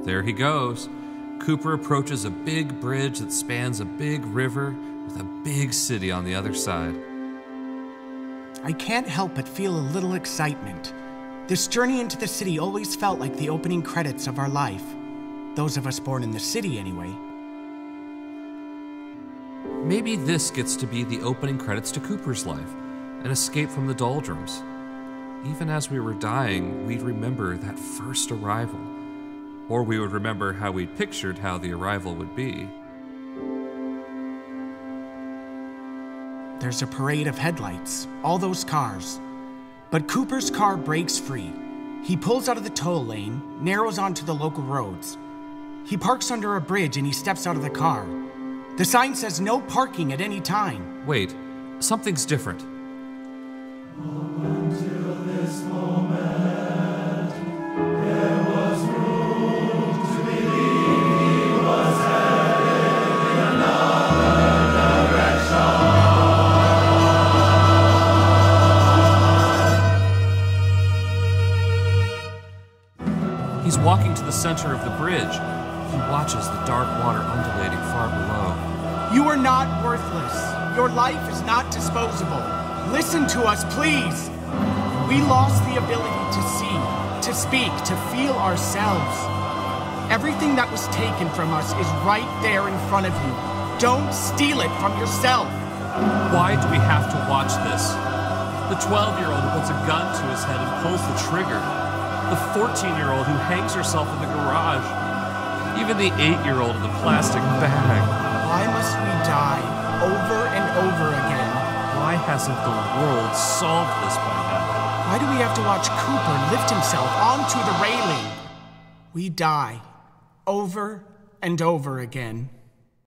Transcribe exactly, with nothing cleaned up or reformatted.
There he goes. Cooper approaches a big bridge that spans a big river with a big city on the other side. I can't help but feel a little excitement. This journey into the city always felt like the opening credits of our life. Those of us born in the city, anyway. Maybe this gets to be the opening credits to Cooper's life, an escape from the doldrums. Even as we were dying, we'd remember that first arrival. Or we would remember how we'd pictured how the arrival would be. There's a parade of headlights, all those cars. But Cooper's car breaks free. He pulls out of the toll lane, narrows onto the local roads. He parks under a bridge and he steps out of the car. The sign says no parking at any time. Wait, something's different. Up until this moment, there was room to believe he was headed in another direction. He's walking to the center of the bridge. He watches the dark water undulating far below. You are not worthless. Your life is not disposable. Listen to us, please. We lost the ability to see, to speak, to feel ourselves. Everything that was taken from us is right there in front of you. Don't steal it from yourself. Why do we have to watch this? The twelve-year-old who puts a gun to his head and pulls the trigger. The fourteen-year-old who hangs herself in the garage. Even the eight-year-old in the plastic bag. Why must we die over and over again? Why hasn't the world solved this by now? Why do we have to watch Cooper lift himself onto the railing? We die over and over again.